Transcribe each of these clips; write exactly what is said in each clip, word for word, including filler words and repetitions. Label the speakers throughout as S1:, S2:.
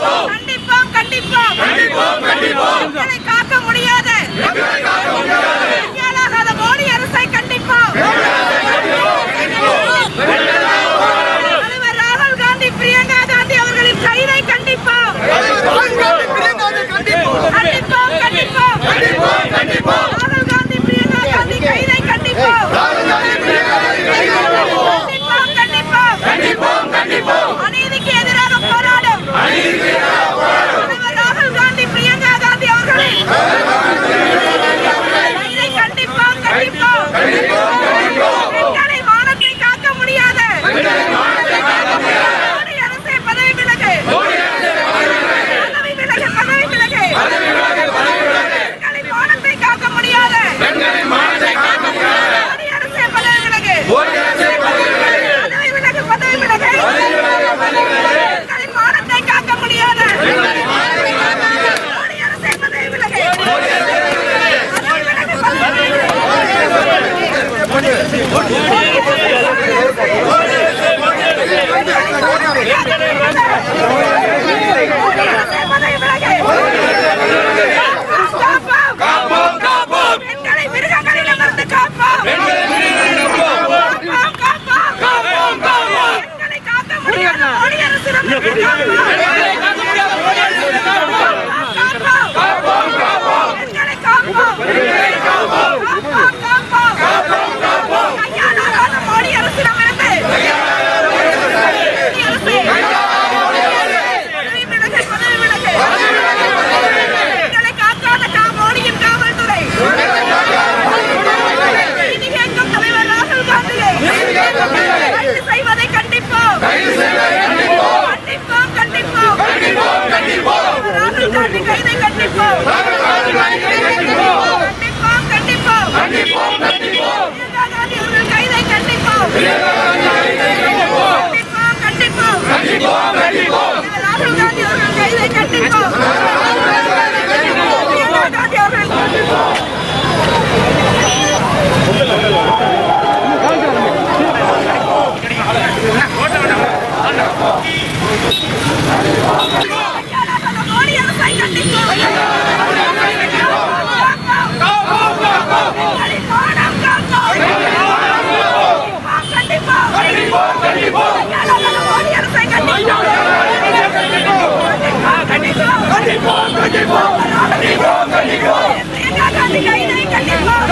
S1: கண்டிப்போம் கண்டிப்போம் எங்களை காக்க முடியாத கையாளாகாத மோடி அரசை கண்டிப்போம். தலைவர் ராகுல் காந்தி பிரியங்கா காந்தி அவர்களின் கைதை கண்டிப்போம் கண்டிப்போம் கண்டிப்போம் ராகுல் காந்தி பிரியங்கா காந்தி கைதை கண்டிப்போம் கண்டிப்போம் அநீதிக்கு எதிராக போராடும் தலைவர் ராகுல் காந்தி பிரியங்கா காந்தி அவர்களின் கைதை கண்டிப்போம் கண்டிப்போம் பெண்களை மானத்தை காக்க முடியாத மோடி அரசே பதவி விலகு பதவி விலகு பதவி விலகு பெண்களை மானத்தை காக்க முடியாத மோடி அரசே பதவி விலகு பதவி விலகு பதவி விலகு பெண்களை மானத்தை காக்க முடியாத மோடி அரசே பதவி விலகு பதவி விலகு பதவி பெண்களை மிருகங்களிடமிருந்து காப்போம் பெண்களை காக்க முடியாத மோடி அரசிடமிருந்து காப்போம் பெண்களை காப்போம் கையாளாகாத மோடி அரசிடமிருந்து பதவி விலகு பதவி விலகு பெண்களை காக்காத மோடியின் காவல்துறை நீதி கேட்கும் தலைவர் ராகுல் காந்தியை கைது செய்வதை கண்டிப்போம் கண்டிப்போம் கண்டிப்போம் ராகுல் காந்தி கைதை கண்டிப்போம் கண்டிப்போம் கண்டிப்போம் பிரியங்கா காந்தி அவர்கள் கைதை கண்டிப்போம் கண்டிப்போம் கண்டிப்போம் ராகுல் காந்தி அவர்கள் கைதை கண்டிப்போம் பிரியங்கா காந்தி அவர்கள் மோடி அரசை கண்டிப்போம் பிரியங்கா காந்தி கைதை கண்டிப்போம்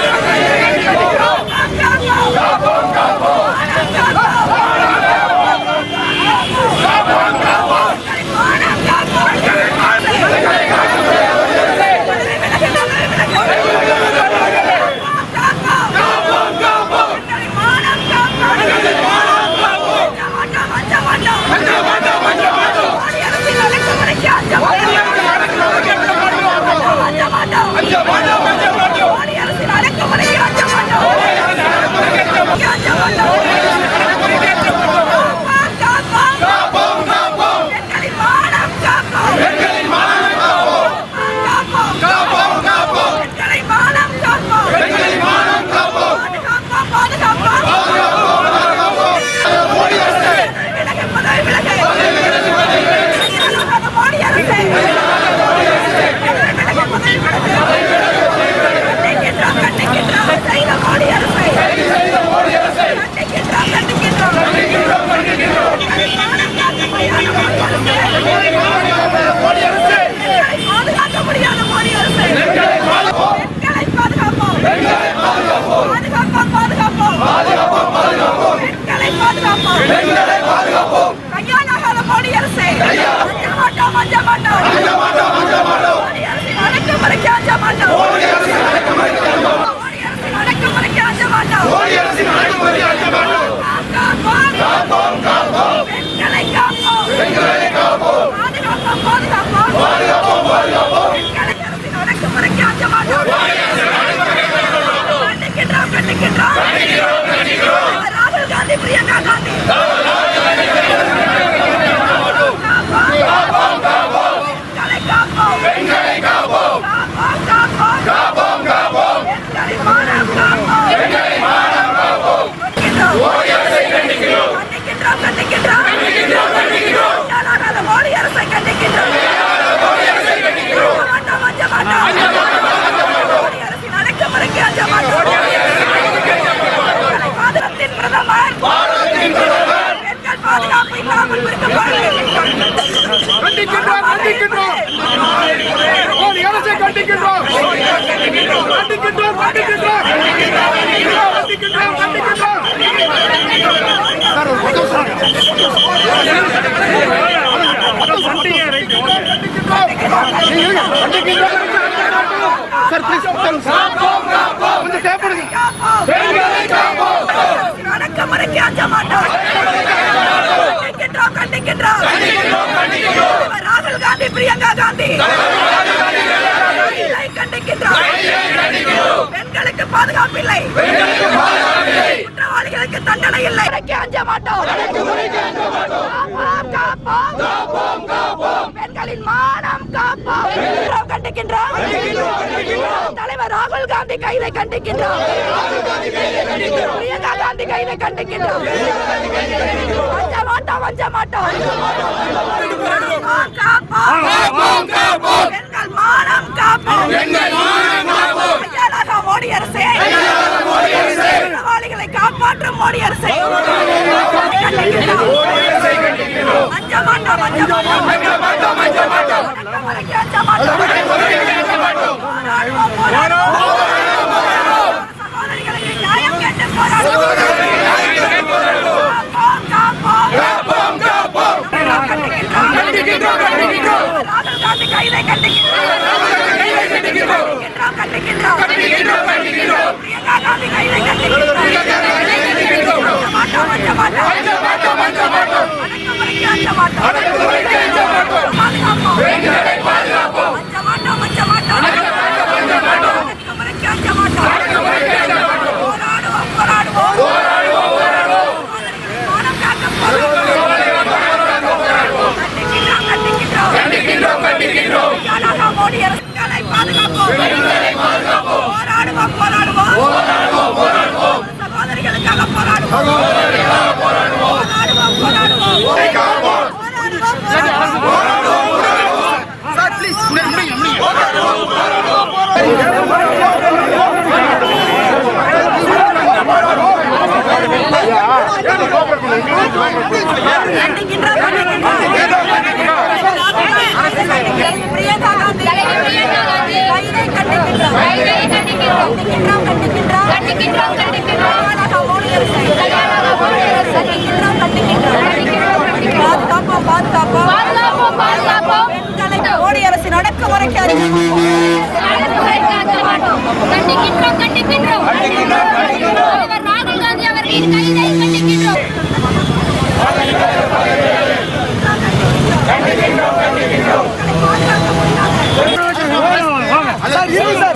S1: கையாளாகாத மோடி அரசே மாட்டோம் அஞ்ச மாட்டோம் மோடி அரசின் அடக்குமுறைக்கு அஞ்ச மாட்டோம் மோடி அரசின் அடக்குமுறைக்கு அஞ்ச மாட்டோம் காப்போம் காப்போம் பெண்களை காப்போம் பாதுகாப்போம் பாதுகாப்போம் பெண்களை அரசின் அடக்குமுறைக்கு அஞ்ச மாட்டோம் கண்டிக்கின்றோம் கண்டிக்கின்றோம் ராகுல் காந்தி பிரியங்கா காந்தி பெண்களை காப்போம் கண்டிக்கின்றோம் கண்டிக்கின்றோம் ராகுல் காந்தி பிரியங்கா காந்தி கண்டிக்கின்றோம். பெண்களுக்கு பாதுகாப்பு இல்லை, குற்றவாளிகளுக்கு தண்டனை இல்லை. அஞ்ச மாட்டோம். பெண்களின் மானம் காப்போம். கண்டிக்கின்றோம். தலைவர் ராகுல் காந்தி கைதை கண்டிக்கின்றோம். பிரியங்கா காந்தி கைதை கண்டிக்கின்றோம். அஞ்ச மாட்டோம், அஞ்ச மாட்டோம். பெண்கள் மானம் காப்போம். மோடி அரசே, குற்றவாளிகளை காப்பாற்றும் மோடி அரசே. அஞ்ச மாட்டோம், அஞ்ச மாட்டோம், அஞ்ச மாட்டோம், அஞ்ச மாட்டோம், அஞ்ச மாட்டோம். சகோதரிகளுக்கு நியாயம் கேட்டு போராடுவோம். ராகுல் காந்தி கைதை கண்டிக்கின்றோம். கண்டிக்கின்றோம், கண்டிக்கின்றோம், கண்டிக்கின்றோம். பிரியங்கா காந்தி கைதை கண்டிக்கின்றோம். மாட்டோம், அஞ்ச மாட்டோம், அஞ்ச மாட்டோம், அஞ்ச மாட்டோம். அடக்குமுறைக்கு அஞ்ச மாட்டோம், அடக்குமுறைக்கு அஞ்ச மாட்டோம். பாதுகாப்போம், பெண்களை பாதுகாப்போம். அஞ்ச மாட்டோம், அஞ்ச மாட்டோம், அஞ்ச மாட்டோம், அஞ்ச மாட்டோம். அடக்குமுறைக்கு அஞ்ச மாட்டோம், அடக்குமுறைக்கு அஞ்ச மாட்டோம். போராடுவோம், போராடுவோம், போராடுவோம், போராடுவோம். மானம் காக்க போராடுவோம். கண்டிக்கின்றோம், கண்டிக்கின்றோம், கண்டிக்கின்றோம், கண்டிக்கின்றோம். மோடி அரசுகளை பாதுகாப்போம், பெண்களை பாதுகாப்போம். போராடுவோம், போராடுவோம், போராடுவோம், போராடுவோம். சகோதரிகளுக்காக போராடுவோம், சகோதரிகளுக்காக போராடுவோம், போராடுவோம், போராடுவோம், போராடுவோம், போராடுவோம், போராடுவோம். சார் ப்ளீஸ் முடிங்க, முடிங்க. போராடுவோம், போராடுவோம், கண்டிக்கின்றோம், பிரியங்கா காந்தி கைதை கண்டிக்கின்றோம், கைதை கண்டிக்கின்றோம், கண்டிக்கின்றோம், கண்டிக்கின்றோம், கண்டிக்கின்றோம், கண்டிக்கின்றோம். மோடி அரசு, மோடி அரசு கண்டிக்கின்றோம், கண்டிக்கின்றோம், பாதுகாப்போம், பாதுகாப்போம், பாதுகாப்போம், பாதுகாப்போம். பெண்களை மோடி அரசின் அடக்குமுறைக்கு அஞ்ச மாட்டோம். கண்டிக்கின்றோம், கண்டிக்கின்றோம், தலைவர் ராகுல் காந்தி அவர்களின் கைதை கண்டிக்கின்றோம். கண்டிக்கின்றோம், கண்டிக்கின்றோம். சார் இரு சார்.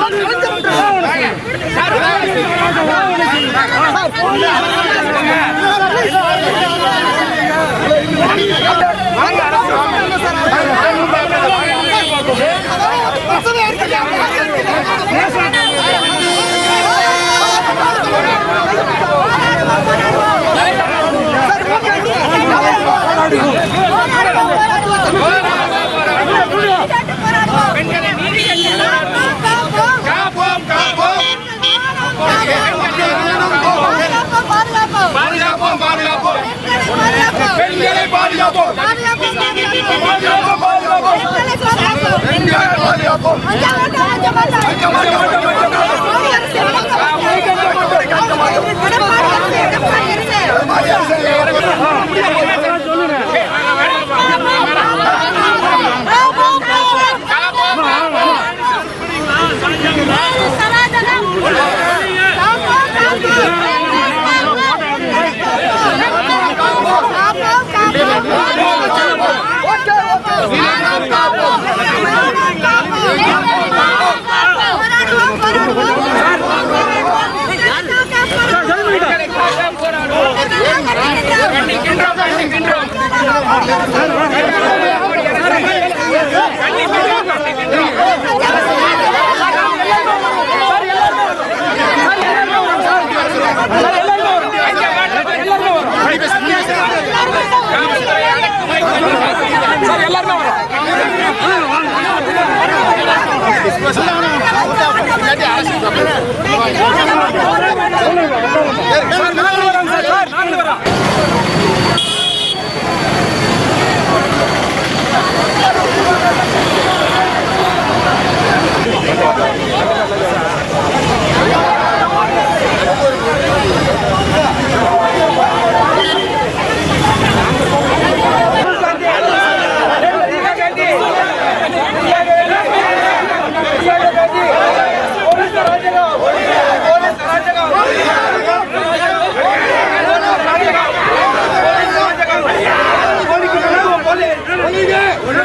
S1: பெண்களை நீதி காப்போம், காப்போம், காப்போம், பாதுகாப்போம், பாதுகாப்போம், பாதுகாப்போம். பெண்களை பாதுகாப்போம், பாதுகாப்போம், பாதுகாப்போம், பாதுகாப்போம். பெண்களை பாதுகாப்போம். அஞ்ச மாட்டோம், அஞ்ச மாட்டோம், அஞ்ச மாட்டோம், அஞ்ச மாட்டோம்.
S2: Olha!